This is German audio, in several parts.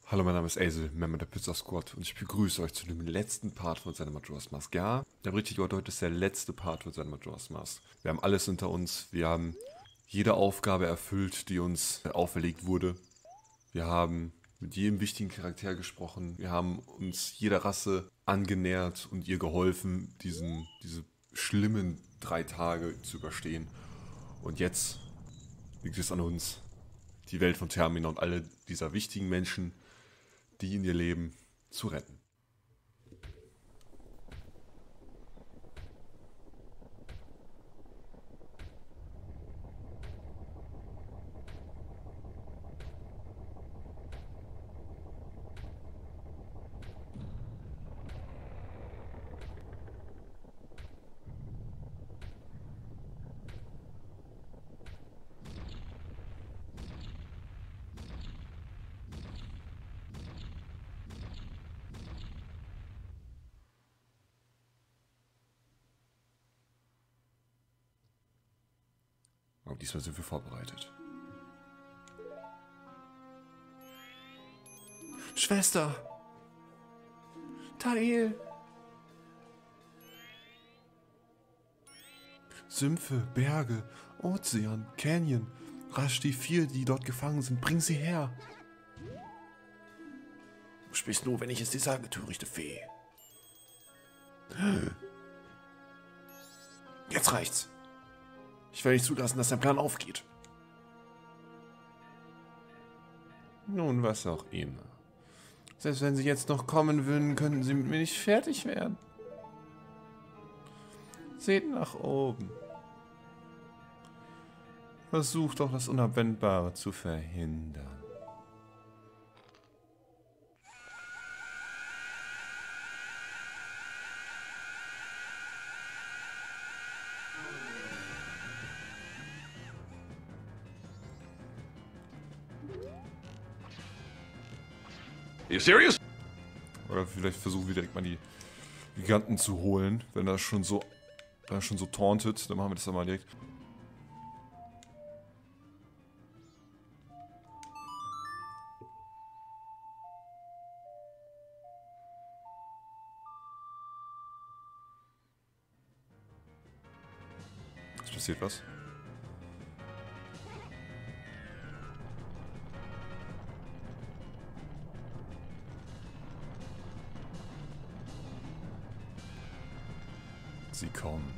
Hallo, mein Name ist Azel, Member der Pizza Squad und ich begrüße euch zu dem letzten Part von seinem Majora's Mask. Ja, der richtige Wort heute ist der letzte Part von seinem Majora's Mask. Wir haben alles hinter uns, wir haben jede Aufgabe erfüllt, die uns auferlegt wurde. Wir haben mit jedem wichtigen Charakter gesprochen, wir haben uns jeder Rasse angenähert und ihr geholfen, diese schlimmen 3 Tage zu überstehen. Und jetzt liegt es an uns, die Welt von Termina und alle dieser wichtigen Menschen, die in ihr Leben, zu retten. Aber diesmal sind wir vorbereitet. Schwester! Tael! Sümpfe, Berge, Ozean, Canyon. Rasch die 4, die dort gefangen sind. Bring sie her! Du sprichst nur, wenn ich es dir sage, törichte Fee. Jetzt reicht's. Ich werde nicht zulassen, dass dein Plan aufgeht. Nun, was auch immer. Selbst wenn sie jetzt noch kommen würden, könnten sie mit mir nicht fertig werden. Seht nach oben. Versucht doch, das Unabwendbare zu verhindern. Are you serious? Oder vielleicht versuchen wir direkt mal die Giganten zu holen, wenn er schon so tauntet, dann machen wir das dann mal direkt. Es passiert was. Sie kommen.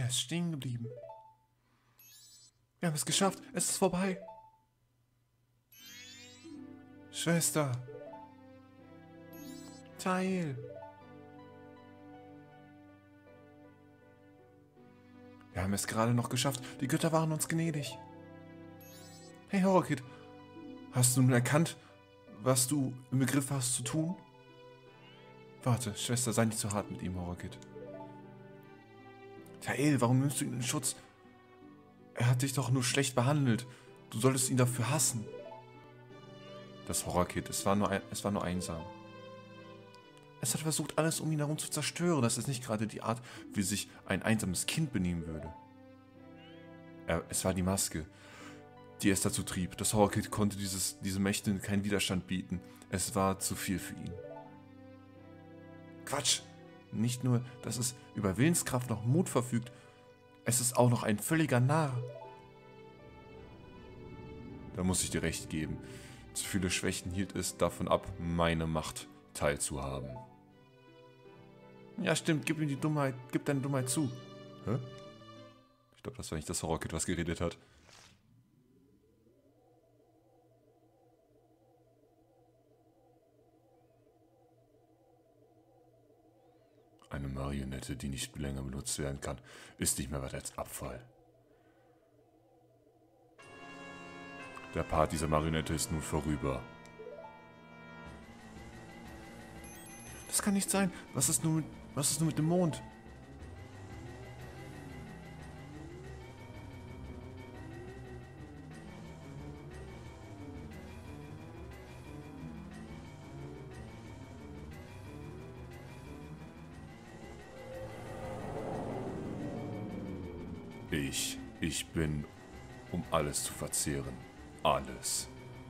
Er ist stehen geblieben. Wir haben es geschafft. Es ist vorbei. Schwester. Teil. Wir haben es gerade noch geschafft. Die Götter waren uns gnädig. Hey Horrorkid, hast du nun erkannt, was du im Begriff hast zu tun? Warte, Schwester, sei nicht zu hart mit ihm, Horrorkid. Tael, warum nimmst du ihn in Schutz? Er hat dich doch nur schlecht behandelt. Du solltest ihn dafür hassen. Das Horrorkid, es war nur einsam. Es hat versucht, alles um ihn herum zu zerstören. Das ist nicht gerade die Art, wie sich ein einsames Kind benehmen würde. Es war die Maske, die es dazu trieb. Das Horrorkid konnte diese Mächte keinen Widerstand bieten. Es war zu viel für ihn. Quatsch! Nicht nur, dass es über Willenskraft noch Mut verfügt, es ist auch noch ein völliger Narr. Da muss ich dir recht geben. Zu viele Schwächen hielt es davon ab, meine Macht teilzuhaben. Ja, stimmt, gib deine Dummheit zu. Hä? Ich glaube, das war nicht das Horrorkid, was geredet hat. Eine Marionette, die nicht länger benutzt werden kann, ist nicht mehr weit als Abfall. Der Part dieser Marionette ist nun vorüber. Das kann nicht sein. Was ist nun mit dem Mond? Ich bin, um alles zu verzehren. Alles.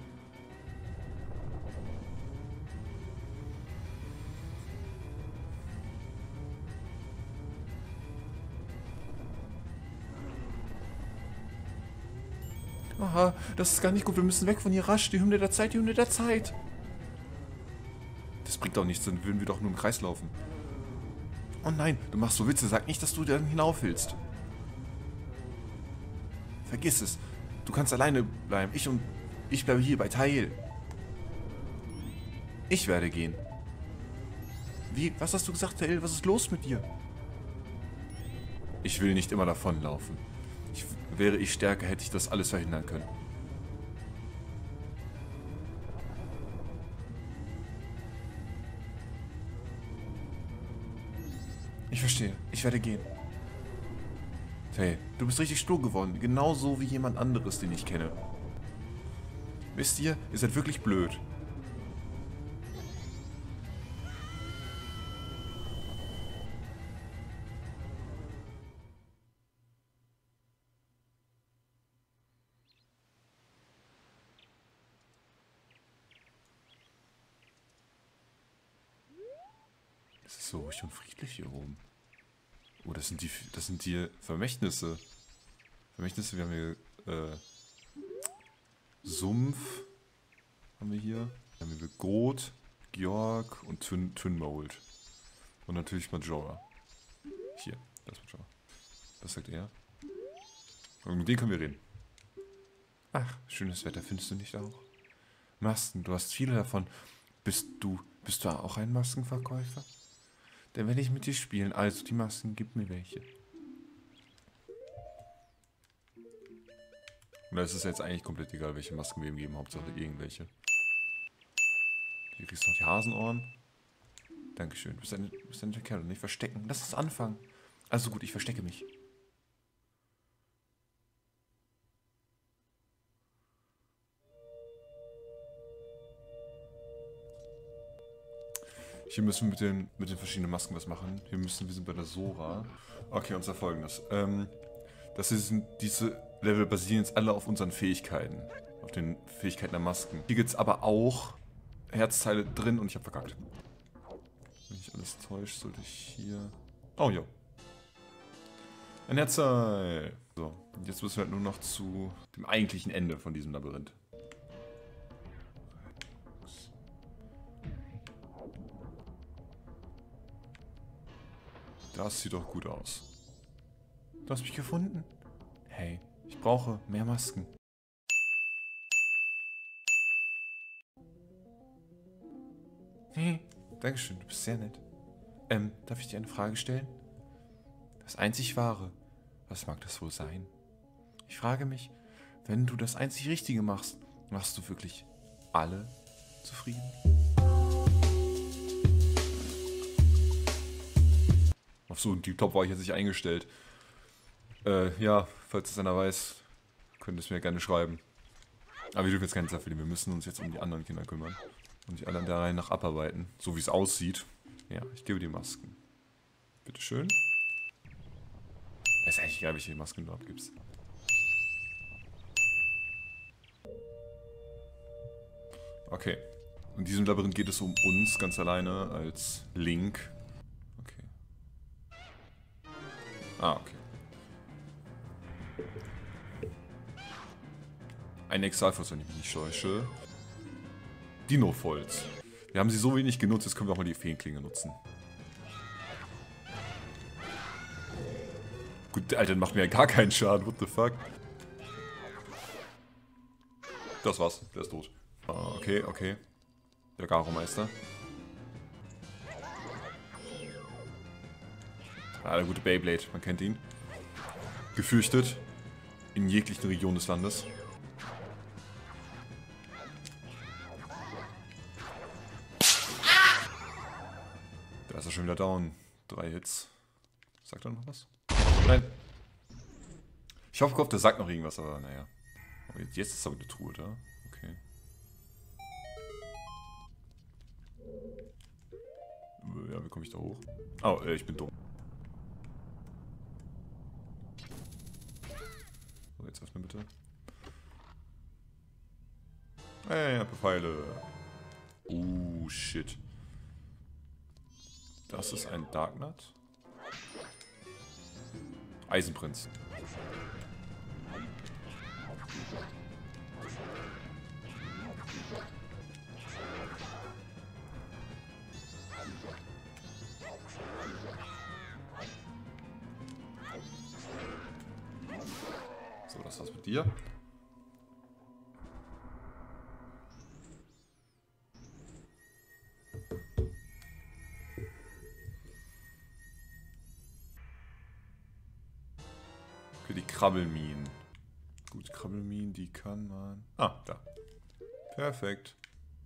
Aha, das ist gar nicht gut. Wir müssen weg von hier rasch. Die Hymne der Zeit, die Hymne der Zeit. Das bringt doch nichts, dann würden wir doch nur im Kreis laufen. Oh nein, du machst so Witze. Sag nicht, dass du dann hinauf willst. Vergiss es. Du kannst alleine bleiben. Ich bleibe hier bei Tael. Ich werde gehen. Wie? Was hast du gesagt, Tael? Was ist los mit dir? Ich will nicht immer davonlaufen. Wäre ich stärker, hätte ich das alles verhindern können. Ich verstehe. Ich werde gehen. Hey, du bist richtig stur geworden. Genauso wie jemand anderes, den ich kenne. Wisst ihr seid wirklich blöd. Es ist so ruhig und friedlich hier oben. Oh, das sind die Vermächtnisse. Vermächtnisse, wir haben hier Sumpf haben wir hier. Dann haben wir Groth, Georg und Twinmold. Und natürlich Majora. Hier, das ist Majora. Was sagt er? Und mit dem können wir reden. Ach, schönes Wetter, findest du nicht auch? Masken, du hast viele davon. Bist du auch ein Maskenverkäufer? Dann werde ich mit dir spielen. Also, die Masken, gib mir welche. Und es ist jetzt eigentlich komplett egal, welche Masken wir ihm geben. Hauptsache irgendwelche. Hier kriegst du noch die Hasenohren. Dankeschön. Du bist ein netter Kerl und nicht verstecken. Lass uns anfangen. Also gut, ich verstecke mich. Hier müssen wir mit den verschiedenen Masken was machen. Wir sind bei der Sora. Okay, und zwar folgendes. Diese Level basieren jetzt alle auf unseren Fähigkeiten. Auf den Fähigkeiten der Masken. Hier gibt es aber auch Herzteile drin und ich habe verkackt. Wenn ich alles täusche, sollte ich hier... Oh, ja. Ein Herzteil. So, und jetzt müssen wir halt nur noch zu dem eigentlichen Ende von diesem Labyrinth. Das sieht doch gut aus. Du hast mich gefunden? Hey, ich brauche mehr Masken. Hey, Dankeschön, du bist sehr nett. Darf ich dir eine Frage stellen? Das einzig Wahre, was mag das wohl sein? Ich frage mich, wenn du das einzig Richtige machst, machst du wirklich alle zufrieden? Auf so einen Deep Top war ich jetzt nicht eingestellt. Ja, falls es einer weiß, könnt ihr es mir gerne schreiben. Aber wir dürfen jetzt keine Zeit verlieren. Wir müssen uns jetzt um die anderen Kinder kümmern. Und die alle der Reihe nach abarbeiten. So wie es aussieht. Ja, ich gebe die Masken. Bitteschön. Ist eigentlich egal, welche Masken du abgibst. Okay. In diesem Labyrinth geht es um uns ganz alleine als Link. Okay. Ah, okay. Ein Exalfos, wenn ich mich nicht täusche. Dino-Volz. Wir haben sie so wenig genutzt, jetzt können wir auch mal die Feenklinge nutzen. Gut, Alter, macht mir ja gar keinen Schaden. What the fuck? Das war's. Der ist tot. Okay, okay. Der Garo-Meister. Ah, der gute Beyblade. Man kennt ihn. Gefürchtet. In jeglichen Regionen des Landes. Da ist er schon wieder down. 3 Hits. Sagt er noch was? Nein. Ich hoffe, der sagt noch irgendwas, aber naja. Oh, jetzt ist aber eine Truhe da. Okay. Ja, wie komme ich da hoch? Oh, ich bin dumm. So, jetzt öffne bitte. Hey, Pfeile. Shit. Das ist ein Darknut. Eisenprinz. So, das war's mit dir. Für die Krabbelminen. Gut, Krabbelminen, die kann man... Ah, da. Perfekt.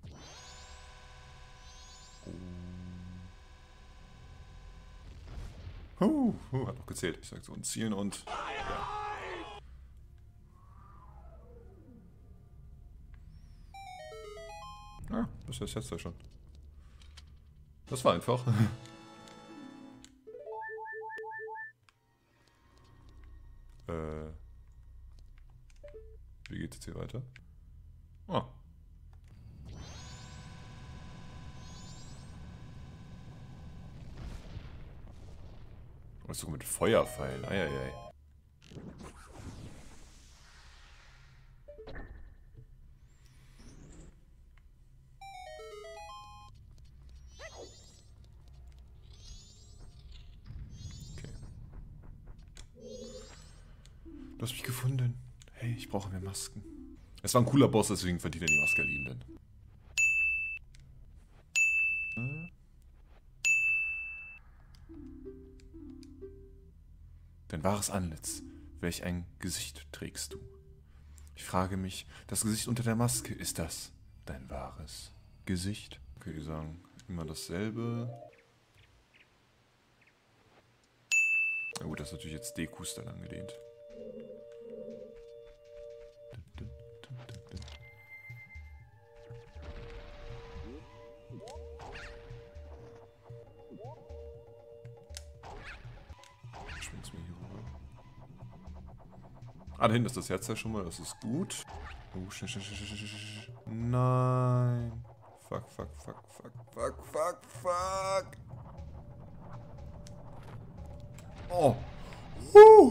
Hat noch gezählt. Ich sag so, und zielen und... Ja. Ah, das ist jetzt ja schon. Das war einfach. Wie geht es jetzt hier weiter? Ah. Oh, ist sogar mit Feuerpfeilen. Eieiei. Okay. Du hast mich gefunden. Hey, ich brauche mehr Masken. Es war ein cooler Boss, deswegen verdient er die Maske liebenden. Dein wahres Antlitz. Welch ein Gesicht trägst du? Ich frage mich, das Gesicht unter der Maske, ist das dein wahres Gesicht? Okay, die sagen immer dasselbe. Na gut, das ist natürlich jetzt Dekus dann angelehnt. Schwing's mir hier rüber. Ah, da hinten ist das Herz ja schon mal, das ist gut. Oh, nein. Fuck, fuck, fuck, fuck, fuck, fuck, fuck. Oh. Oh.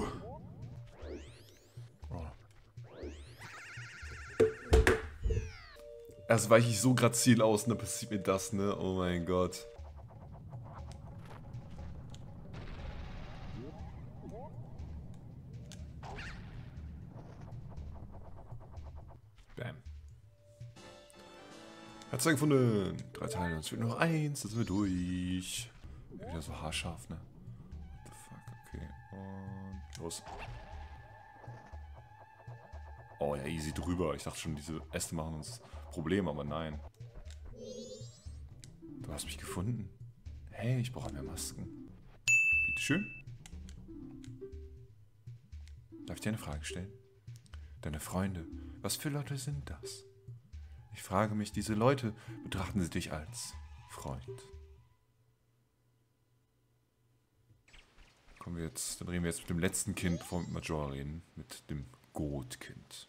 Erst weiche ich so grazil aus und dann passiert mir das, ne? Oh mein Gott. Hat's gefunden. 3 Teile, es wird noch 1, dann sind wir durch. Wieder so haarscharf, ne? What the fuck, okay. Und los. Oh ja, easy drüber. Ich dachte schon, diese Äste machen uns Probleme, aber nein. Du hast mich gefunden. Hey, ich brauche mehr Masken. Bitteschön. Darf ich dir eine Frage stellen? Deine Freunde, was für Leute sind das? Ich frage mich, diese Leute, betrachten sie dich als Freund? Kommen wir jetzt, dann reden wir jetzt mit dem letzten Kind, bevor wir mit Majora reden. Mit dem Goat-Kind.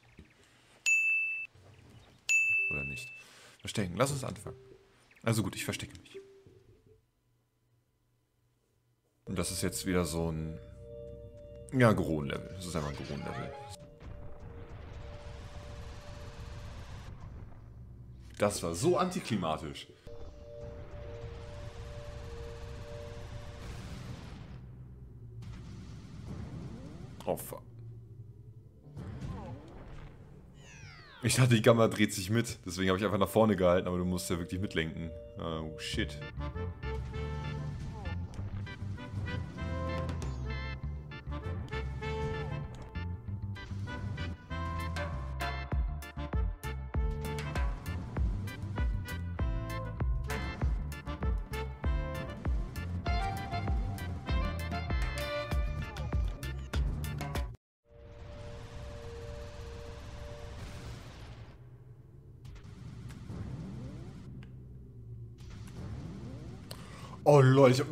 Oder nicht? Verstecken, lass uns anfangen. Also gut, ich verstecke mich. Und das ist jetzt wieder so ein... Ja, Goron-Level. Das ist einfach ein Goron-Level. Das war so antiklimatisch. Oh, fuck. Ich dachte, die Kamera dreht sich mit. Deswegen habe ich einfach nach vorne gehalten, aber du musst ja wirklich mitlenken. Oh, shit. Oh lol, ich hab...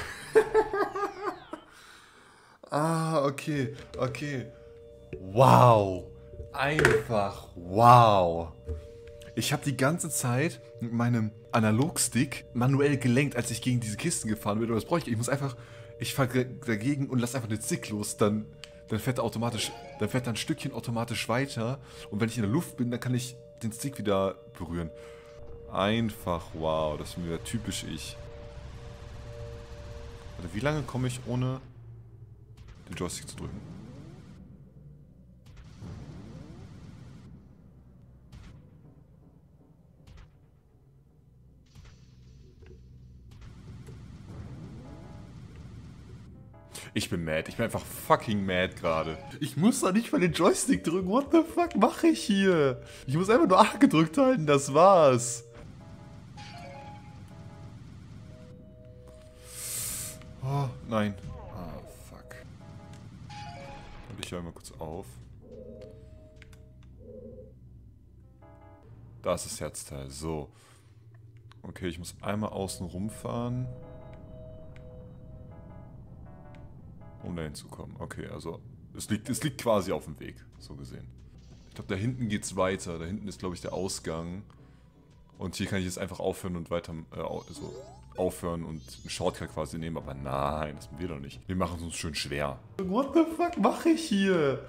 Ah, okay, okay. Wow. Einfach wow. Ich habe die ganze Zeit mit meinem Analogstick manuell gelenkt, als ich gegen diese Kisten gefahren bin. Aber das brauche ich. Ich muss einfach... Ich fahre dagegen und lasse einfach den Stick los. Dann fährt er automatisch... Dann fährt er ein Stückchen automatisch weiter. Und wenn ich in der Luft bin, dann kann ich den Stick wieder berühren. Einfach wow. Das ist wieder typisch ich. Also wie lange komme ich ohne den Joystick zu drücken? Ich bin mad. Ich bin einfach fucking mad gerade. Ich muss doch nicht mal den Joystick drücken. What the fuck mache ich hier? Ich muss einfach nur A gedrückt halten. Das war's. Oh, nein. Ah, fuck. Und ich höre mal kurz auf. Da ist das Herzteil. So. Okay, ich muss einmal außen rumfahren. Um da hinzukommen. Okay, also es liegt quasi auf dem Weg, so gesehen. Ich glaube, da hinten geht's weiter. Da hinten ist, glaube ich, der Ausgang. Und hier kann ich jetzt einfach aufhören und weiter, also aufhören und einen Shortcut quasi nehmen. Aber nein, das machen wir doch nicht. Wir machen es uns schön schwer. What the fuck mache ich hier?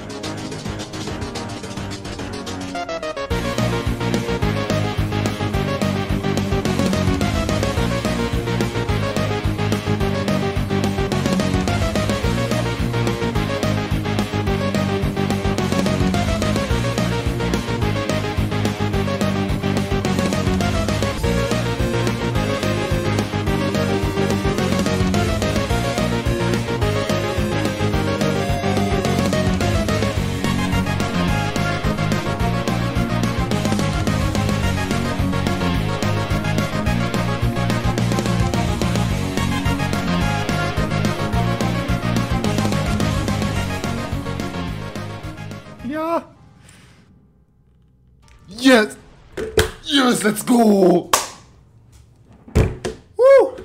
Ja. Yes. Yes, let's go. Woo.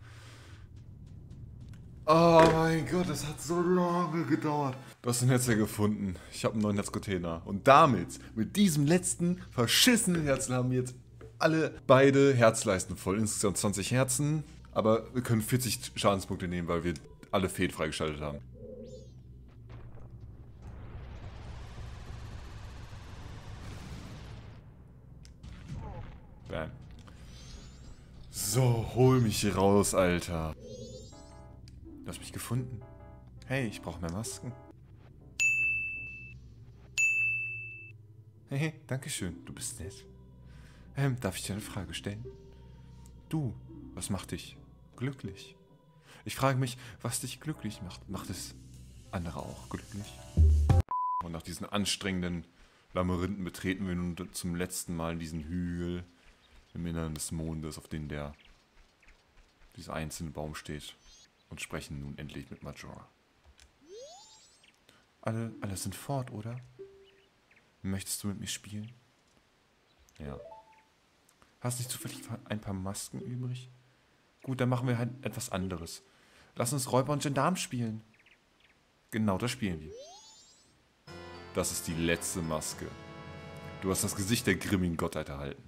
Oh mein Gott, das hat so lange gedauert. Du hast den Herz ja gefunden. Ich habe einen neuen Herzcontainer. Und damit, mit diesem letzten verschissenen Herzen, haben wir jetzt beide Herzleisten voll. Insgesamt 20 Herzen. Aber wir können 40 Schadenspunkte nehmen, weil wir alle Feen freigeschaltet haben. Bam. So, hol mich hier raus, Alter. Du hast mich gefunden. Hey, ich brauche mehr Masken. Hey, danke schön. Du bist nett. Darf ich dir eine Frage stellen? Du, was macht dich glücklich? Ich frage mich, was dich glücklich macht. Macht es andere auch glücklich? Und nach diesen anstrengenden Labyrinthen betreten wir nun zum letzten Mal diesen Hügel im Innern des Mondes, auf dem dieser einzelne Baum steht, und sprechen nun endlich mit Majora. Alle sind fort, oder? Möchtest du mit mir spielen? Ja. Hast nicht zufällig ein paar Masken übrig? Gut, dann machen wir halt etwas anderes. Lass uns Räuber und Gendarm spielen. Genau, das spielen wir. Das ist die letzte Maske. Du hast das Gesicht der grimmigen Gottheit erhalten.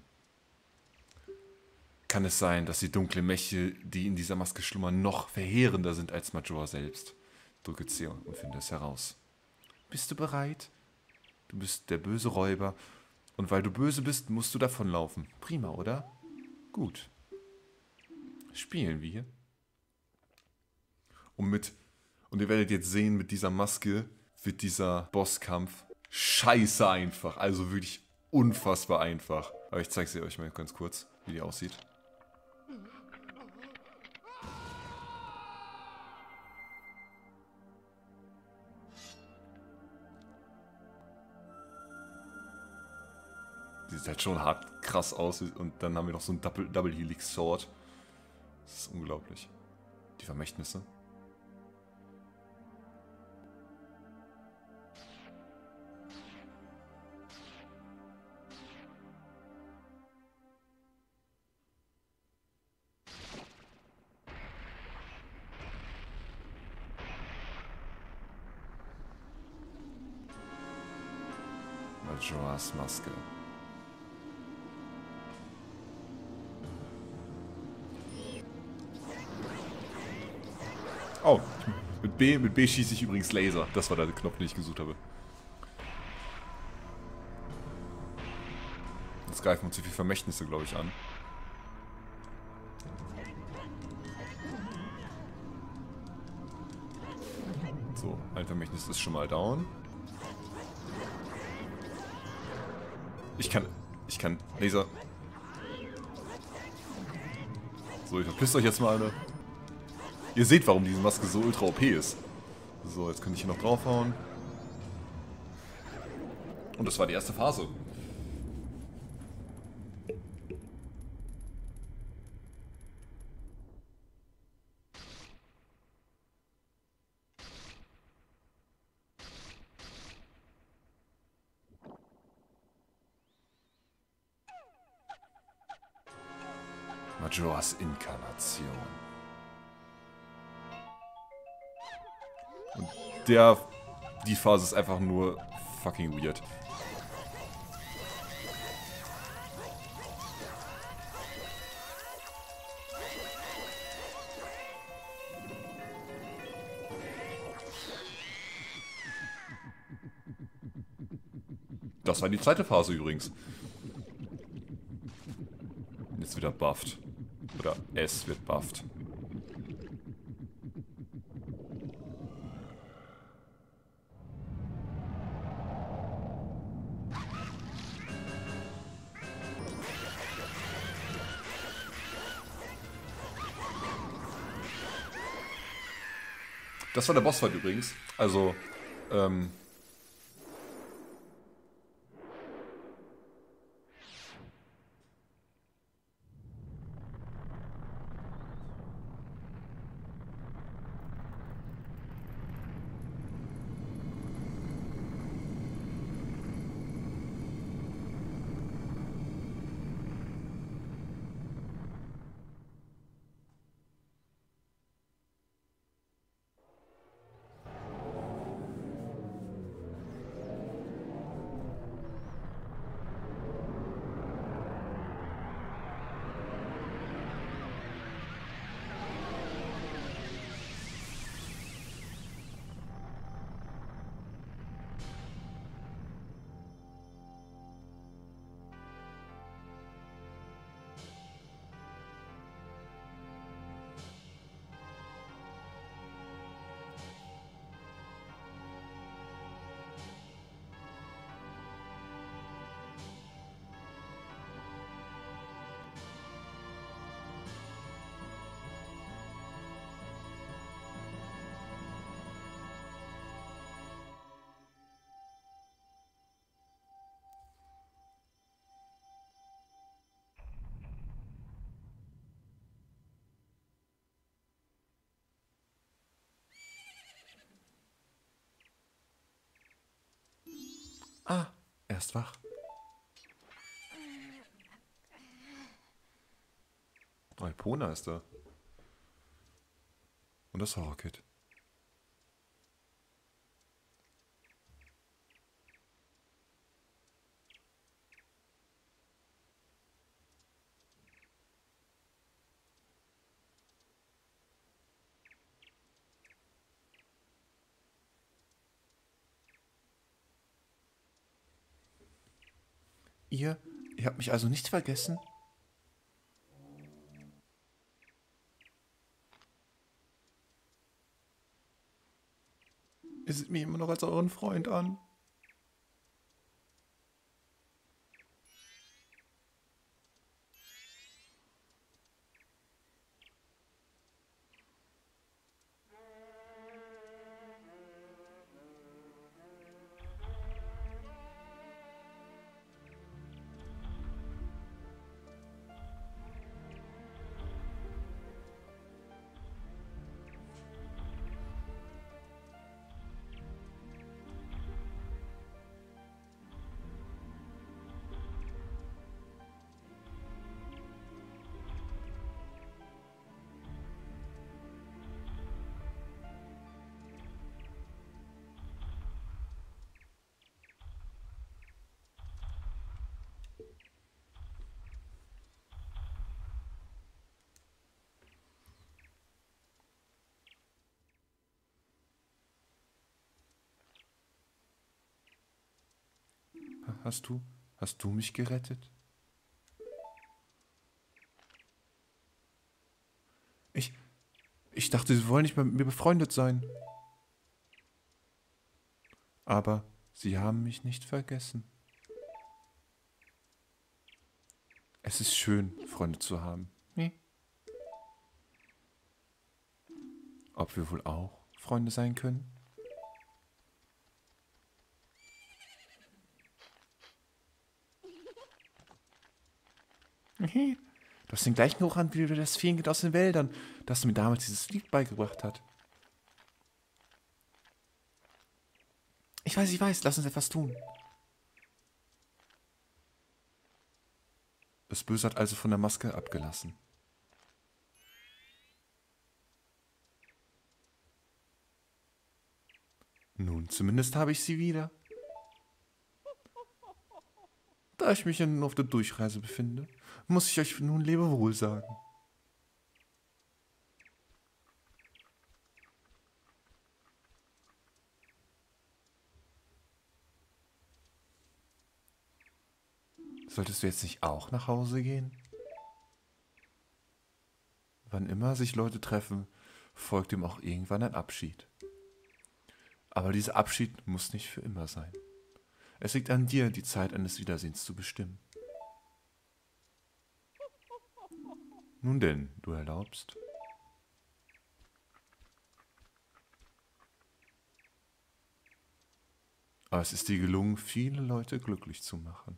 Kann es sein, dass die dunklen Mächte, die in dieser Maske schlummern, noch verheerender sind als Majora selbst? Drücke C und finde es heraus. Bist du bereit? Du bist der böse Räuber. Und weil du böse bist, musst du davonlaufen. Prima, oder? Gut. Spielen wir. Und ihr werdet jetzt sehen, mit dieser Maske wird dieser Bosskampf scheiße einfach. Also wirklich unfassbar einfach. Aber ich zeige sie euch mal ganz kurz, wie die aussieht. Die sieht halt schon hart krass aus. Und dann haben wir noch so ein Double Helix Sword. Das ist unglaublich. Die Vermächtnisse. Majoras Maske. Oh, mit B schieße ich übrigens Laser. Das war der Knopf, den ich gesucht habe. Jetzt greifen wir uns hier viel Vermächtnisse, glaube ich, an. So, ein Vermächtnis ist schon mal down. Ich kann Laser. So, ich verpisst euch jetzt mal alle. Ihr seht, warum diese Maske so ultra OP ist. So, jetzt kann ich hier noch draufhauen. Und das war die erste Phase. Majoras Inkarnation. Und die Phase ist einfach nur fucking weird. Das war die zweite Phase übrigens. Jetzt wieder bufft. Oder es wird bufft. Das war der Bossfight übrigens. Also, Ah, er ist wach. Oh, Epona ist da. Und das Horror-Kit. Ihr habt mich also nicht vergessen? Ihr seht mich immer noch als euren Freund an. Hast du mich gerettet? Ich, ich dachte, Sie wollen nicht mehr mit mir befreundet sein. Aber Sie haben mich nicht vergessen. Es ist schön, Freunde zu haben. Ob wir wohl auch Freunde sein können? Du hast den gleichen Geruch an wie das Feenkind aus den Wäldern, das mir damals dieses Lied beigebracht hat. Ich weiß, lass uns etwas tun. Das Böse hat also von der Maske abgelassen. Nun, zumindest habe ich sie wieder. Da ich mich ja nun auf der Durchreise befinde, muss ich euch nun Lebewohl sagen. Solltest du jetzt nicht auch nach Hause gehen? Wann immer sich Leute treffen, folgt ihm auch irgendwann ein Abschied. Aber dieser Abschied muss nicht für immer sein. Es liegt an dir, die Zeit eines Wiedersehens zu bestimmen. Nun denn, du erlaubst. Aber es ist dir gelungen, viele Leute glücklich zu machen.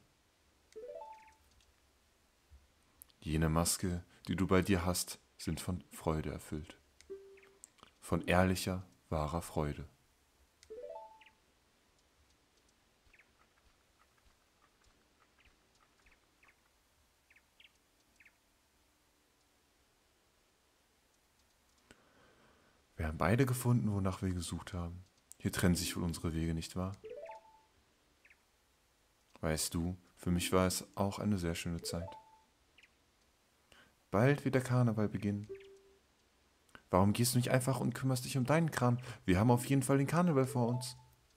Jene Maske, die du bei dir hast, sind von Freude erfüllt. Von ehrlicher, wahrer Freude. Wir haben beide gefunden, wonach wir gesucht haben. Hier trennen sich wohl unsere Wege, nicht wahr? Weißt du, für mich war es auch eine sehr schöne Zeit. Bald wird der Karneval beginnen. Warum gehst du nicht einfach und kümmerst dich um deinen Kram? Wir haben auf jeden Fall den Karneval vor uns.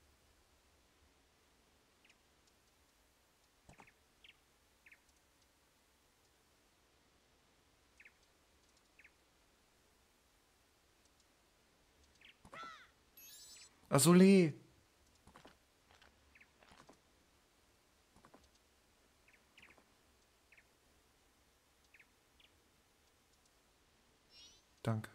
Azulé! Danke.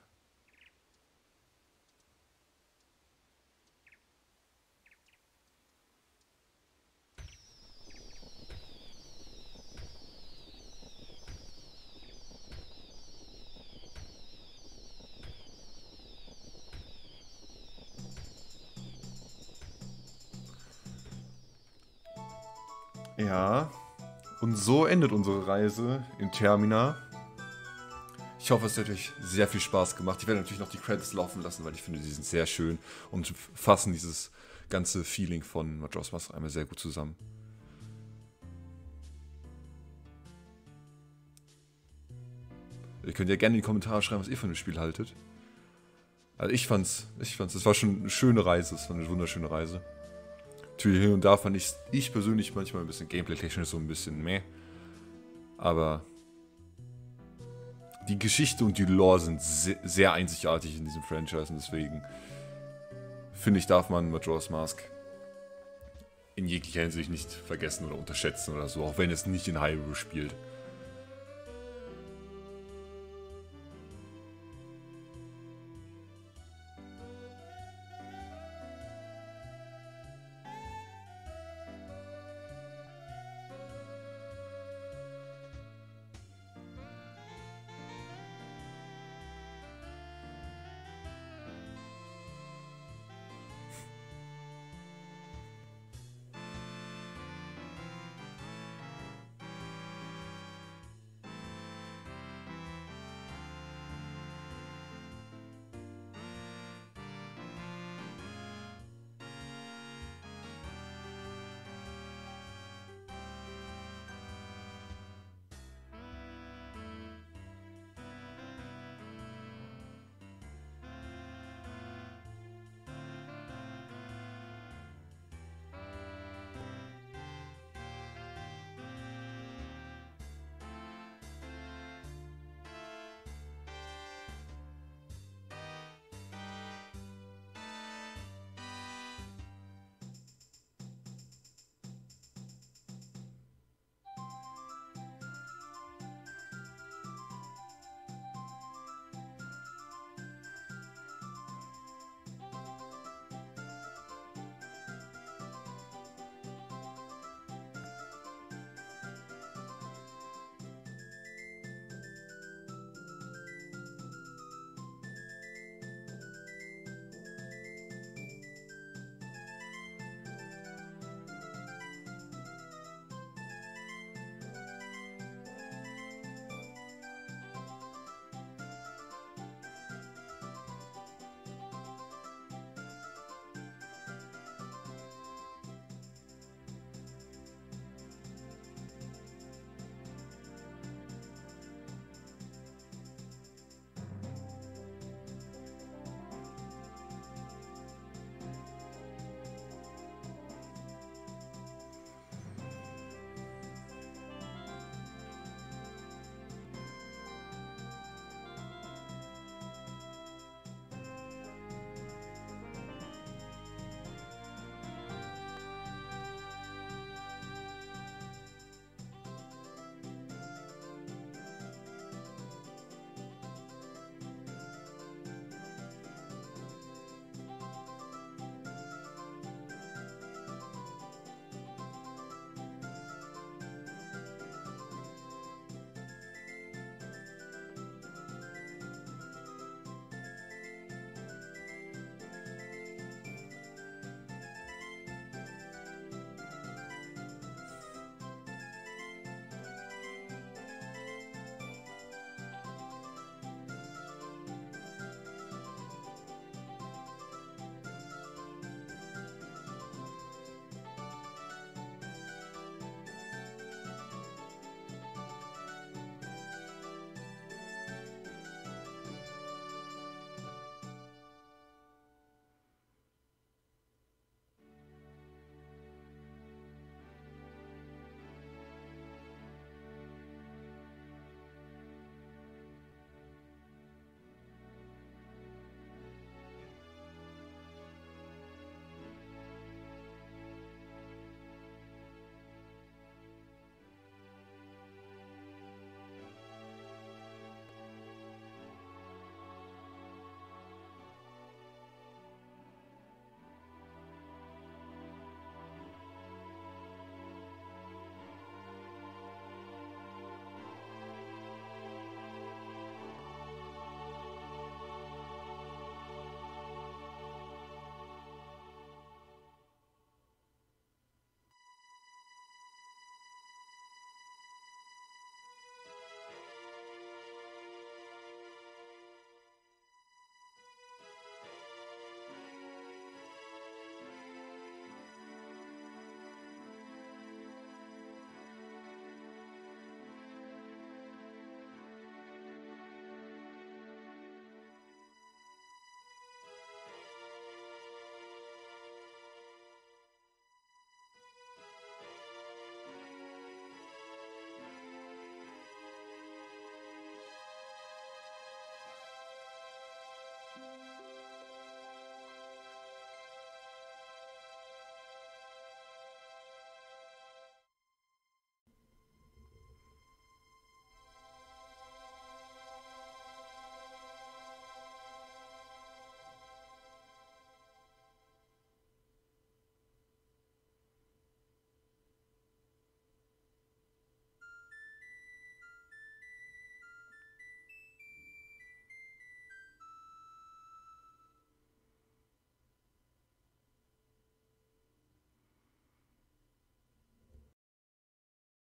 Ja, und so endet unsere Reise in Termina. Ich hoffe, es hat euch sehr viel Spaß gemacht. Ich werde natürlich noch die Credits laufen lassen, weil ich finde, die sind sehr schön und fassen dieses ganze Feeling von Majora's Mask einmal sehr gut zusammen. Ihr könnt ja gerne in die Kommentare schreiben, was ihr von dem Spiel haltet. Also es war schon eine schöne Reise, es war eine wunderschöne Reise. Natürlich hin und da fand ich persönlich manchmal ein bisschen gameplay-technisch so ein bisschen meh. Aber die Geschichte und die Lore sind sehr, sehr einzigartig in diesem Franchise und deswegen finde ich, darf man Majora's Mask in jeglicher Hinsicht nicht vergessen oder unterschätzen oder so, auch wenn es nicht in Hyrule spielt.